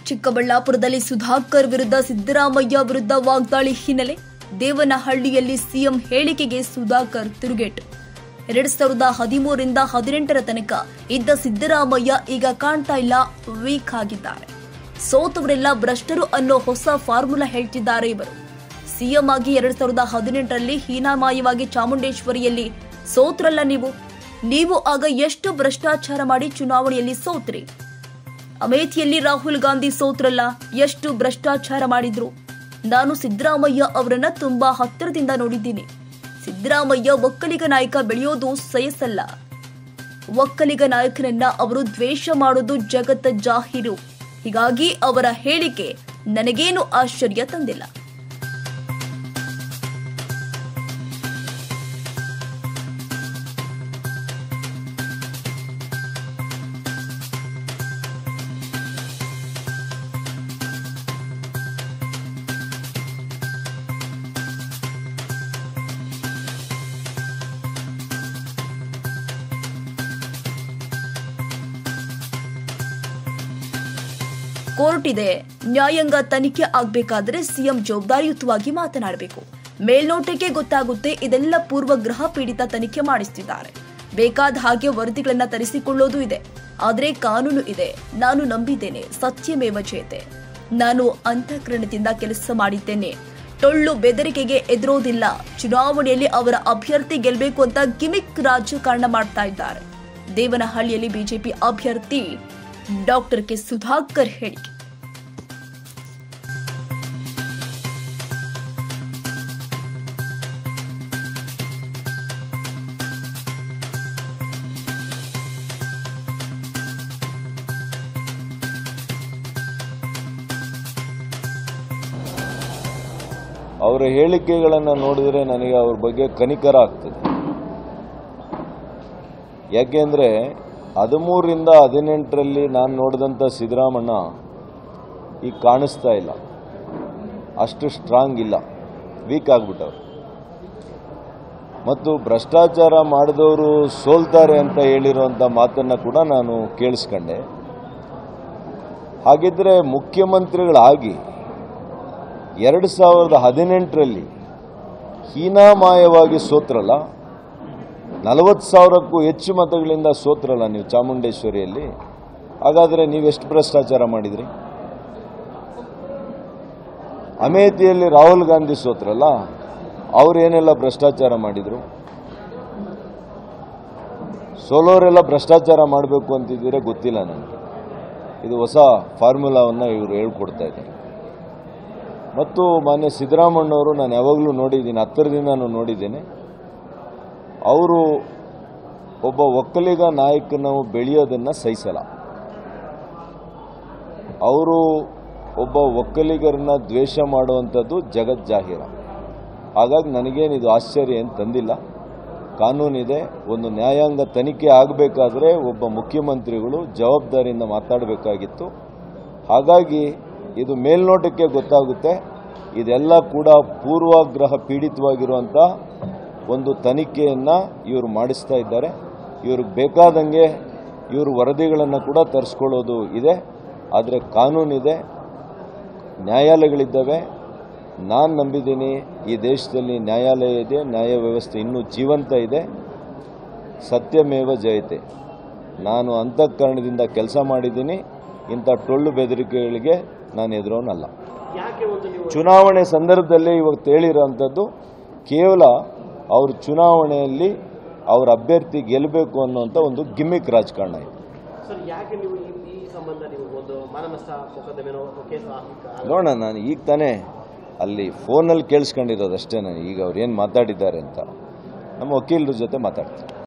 ಚಿಕ್ಕಬಳ್ಳಾಪುರದಲ್ಲಿ ಸುಧಾಕರ್ ವಿರುದ್ಧ ಸಿದ್ದರಾಮಯ್ಯ ವಿರುದ್ಧ ವಾಗ್ದಾಳಿ ಹಿನ್ನೆಲೆ ದೇವನಹಳ್ಳಿಯಲ್ಲಿ ಸಿಎಂ ಹೇಳಿಕೆಗೆ ಸುಧಾಕರ್ ತಿರುಗೇಟು. 2013 ರಿಂದ 18 ತನಕ ಇದ್ದ ಸಿದ್ದರಾಮಯ್ಯ ಈಗ ಕಾಣ್ತಾ ಇಲ್ಲ, ವೀಕ್ ಆಗಿದ್ದಾರೆ. ಸೋತವರೆಲ್ಲ ಭ್ರಷ್ಟರು ಅನ್ನೋ ಹೊಸ ಫಾರ್ಮುಲಾ ಹೇಳ್ತಿದ್ದಾರೆ ಇವರು. ಸಿಎಂ ಆಗಿ 2018ರಲ್ಲಿ ಹೀನಾಮಾಯವಾಗಿ ಚಾಮುಂಡೇಶ್ವರಿಯಲ್ಲಿ ಸೋತ್ರಲ್ಲ ನೀವು ಆಗ ಎಷ್ಟು ಭ್ರಷ್ಟಾಚಾರ ಮಾಡಿ ಚುನಾವಣೆಯಲ್ಲಿ ಸೋತ್ರಿ. ಅಮೇಥಿಯಲ್ಲಿ ರಾಹುಲ್ ಗಾಂಧಿ ಸೋತ್ರಲ್ಲ, ಎಷ್ಟು ಭ್ರಷ್ಟಾಚಾರ ಮಾಡಿದ್ರು. ನಾನು ಸಿದ್ದರಾಮಯ್ಯ ಅವರನ್ನ ತುಂಬಾ ಹತ್ತಿರದಿಂದ ನೋಡಿದ್ದೀನಿ. ಸಿದ್ದರಾಮಯ್ಯ ಒಕ್ಕಲಿಗ ನಾಯಕ ಬೆಳೆಯೋದು ಸಯಸಲ್ಲ. ಒಕ್ಕಲಿಗ ನಾಯಕನನ್ನ ಅವರು ದ್ವೇಷ ಮಾಡೋದು ಜಗತ್ತ ಜಾಹೀರು. ಹೀಗಾಗಿ ಅವರ ಹೇಳಿಕೆ ನನಗೇನು ಆಶ್ಚರ್ಯ ತಂದಿಲ್ಲ. ಕೋರ್ಟ್ ಇದೆ, ನ್ಯಾಯಾಂಗ ತನಿಖೆ ಆಗಬೇಕಾದ್ರೆ ಸಿಎಂ ಜವಾಬ್ದಾರಿಯುತವಾಗಿ ಮಾತನಾಡಬೇಕು. ಮೇಲ್ನೋಟಕ್ಕೆ ಗೊತ್ತಾಗುತ್ತೆ ಇದೆಲ್ಲ ಪೂರ್ವಗ್ರಹ ಪೀಡಿತ ತನಿಖೆ ಮಾಡಿಸ್ತಿದ್ದಾರೆ. ಬೇಕಾದ ಹಾಗೆ ವರದಿಗಳನ್ನ ತರಿಸಿಕೊಳ್ಳೋದು ಇದೆ. ಆದ್ರೆ ಕಾನೂನು ಇದೆ. ನಾನು ನಂಬಿದ್ದೇನೆ, ಸತ್ಯಮೇವ ಜಯತೆ. ನಾನು ಅಂತಃಕರಣದಿಂದ ಕೆಲಸ ಮಾಡಿದ್ದೇನೆ. ಟೊಳ್ಳು ಬೆದರಿಕೆಗೆ ಎದುರೋದಿಲ್ಲ. ಚುನಾವಣೆಯಲ್ಲಿ ಅವರ ಅಭ್ಯರ್ಥಿ ಗೆಲ್ಲಬೇಕು ಅಂತ ಗಿಮಿಕ್ ರಾಜಕಾರಣ ಮಾಡ್ತಾ ಇದ್ದಾರೆ. ದೇವನಹಳ್ಳಿಯಲ್ಲಿ ಬಿಜೆಪಿ ಅಭ್ಯರ್ಥಿ ಡಾಕ್ಟರ್ ಕೆ ಸುಧಾಕರ್ ಹೇಳಿಕೆ. ಅವರ ಹೇಳಿಕೆಗಳನ್ನು ನೋಡಿದರೆ ನನಗೆ ಅವ್ರ ಬಗ್ಗೆ ಕನಿಕರ ಆಗ್ತದೆ. ಯಾಕೆಂದರೆ 13 ರಿಂದ 18ರಲ್ಲಿ ನಾನು ನೋಡಿದಂಥ ಸಿದ್ದರಾಮಣ್ಣ ಈಗ ಕಾಣಿಸ್ತಾ ಇಲ್ಲ, ಅಷ್ಟು ಸ್ಟ್ರಾಂಗ್ ಇಲ್ಲ, ವೀಕ್ ಆಗಿಬಿಟ್ಟವ್ರು. ಮತ್ತು ಭ್ರಷ್ಟಾಚಾರ ಮಾಡಿದವರು ಸೋಲ್ತಾರೆ ಅಂತ ಹೇಳಿರುವಂಥ ಮಾತನ್ನು ಕೂಡ ನಾನು ಕೇಳಿಸ್ಕೊಂಡೆ. ಹಾಗಿದ್ರೆ ಮುಖ್ಯಮಂತ್ರಿಗಳಾಗಿ 2018ರಲ್ಲಿ ಹೀನಾಮಾಯವಾಗಿ ಸೋತ್ರಲ್ಲ, 40,000ಕ್ಕೂ ಹೆಚ್ಚು ಮತಗಳಿಂದ ಸೋತ್ರಲ್ಲ ನೀವು ಚಾಮುಂಡೇಶ್ವರಿಯಲ್ಲಿ. ಹಾಗಾದರೆ ನೀವೆಷ್ಟು ಭ್ರಷ್ಟಾಚಾರ ಮಾಡಿದ್ರಿ? ಅಮೇಥಿಯಲ್ಲಿ ರಾಹುಲ್ ಗಾಂಧಿ ಸೋತ್ರಲ್ಲ, ಅವರೇನೆಲ್ಲ ಭ್ರಷ್ಟಾಚಾರ ಮಾಡಿದ್ರು? ಸೋಲೋರೆಲ್ಲ ಭ್ರಷ್ಟಾಚಾರ ಮಾಡಬೇಕು ಅಂತಿದ್ದೀರಾ ಗೊತ್ತಿಲ್ಲ ನನಗೆ. ಇದು ಹೊಸ ಫಾರ್ಮುಲಾವನ್ನು ಇವರು ಹೇಳ್ಕೊಡ್ತಾ ಇದ್ದಾರೆ. ಮತ್ತು ಮಾನ್ಯ ಸಿದ್ದರಾಮಣ್ಣವರು ನಾನು ಯಾವಾಗಲೂ ನೋಡಿದ್ದೀನಿ, ಹತ್ತಿರದಿಂದ ನೋಡಿದ್ದೇನೆ. ಅವರು ಒಬ್ಬ ಒಕ್ಕಲಿಗ ನಾಯಕನು ಬೆಳೆಯೋದನ್ನು ಸಹಿಸಲ್ಲ. ಅವರು ಒಬ್ಬ ಒಕ್ಕಲಿಗರನ್ನ ದ್ವೇಷ ಮಾಡುವಂಥದ್ದು ಜಗಜ್ಜಾಹೀರ. ಹಾಗಾಗಿ ನನಗೇನಿದು ಆಶ್ಚರ್ಯ ಏನು ತಂದಿಲ್ಲ. ಕಾನೂನಿದೆ. ಒಂದು ನ್ಯಾಯಾಂಗ ತನಿಖೆ ಆಗಬೇಕಾದ್ರೆ ಒಬ್ಬ ಮುಖ್ಯಮಂತ್ರಿಗಳು ಜವಾಬ್ದಾರಿಯಿಂದ ಮಾತಾಡಬೇಕಾಗಿತ್ತು. ಹಾಗಾಗಿ ಇದು ಮೇಲ್ನೋಟಕ್ಕೆ ಗೊತ್ತಾಗುತ್ತೆ ಇದೆಲ್ಲ ಕೂಡ ಪೂರ್ವಾಗ್ರಹ ಪೀಡಿತವಾಗಿರುವಂಥ ಒಂದು ತನಿಖೆಯನ್ನು ಇವರು ಮಾಡಿಸ್ತಾ ಇದ್ದಾರೆ. ಇವ್ರಿಗೆ ಬೇಕಾದಂಗೆ ಇವರು ವರದಿಗಳನ್ನು ಕೂಡ ತರಿಸ್ಕೊಳ್ಳೋದು ಇದೆ. ಆದರೆ ಕಾನೂನಿದೆ, ನ್ಯಾಯಾಲಯಗಳಿದ್ದಾವೆ. ನಾನು ನಂಬಿದ್ದೀನಿ ಈ ದೇಶದಲ್ಲಿ ನ್ಯಾಯಾಲಯ ಇದೆ, ನ್ಯಾಯ ವ್ಯವಸ್ಥೆ ಇನ್ನೂ ಜೀವಂತ ಇದೆ. ಸತ್ಯಮೇವ ಜಯತೆ. ನಾನು ಅಂತಃಕರಣದಿಂದ ಕೆಲಸ ಮಾಡಿದ್ದೀನಿ. ಇಂಥ ಟೊಳ್ಳು ಬೆದರಿಕೆಗಳಿಗೆ ನಾನು ಎದುರೋನಲ್ಲ. ಚುನಾವಣೆ ಸಂದರ್ಭದಲ್ಲಿ ಇವತ್ತು ಹೇಳಿರೋಂಥದ್ದು ಕೇವಲ ಅವ್ರ ಚುನಾವಣೆಯಲ್ಲಿ ಅವ್ರ ಅಭ್ಯರ್ಥಿ ಗೆಲ್ಲಬೇಕು ಅನ್ನೋಂಥ ಒಂದು ಗಿಮ್ಮಿಕ್ ರಾಜಕಾರಣ ಇದೆ. ನೋಡೋಣ, ನಾನು ಈಗ ತಾನೇ ಅಲ್ಲಿ ಫೋನಲ್ಲಿ ಕೇಳಿಸ್ಕೊಂಡಿರೋದಷ್ಟೇ. ನಾನು ಈಗ ಅವ್ರು ಏನು ಮಾತಾಡಿದ್ದಾರೆ ಅಂತ ನಮ್ಮ ವಕೀಲರ ಜೊತೆ ಮಾತಾಡ್ತೀನಿ.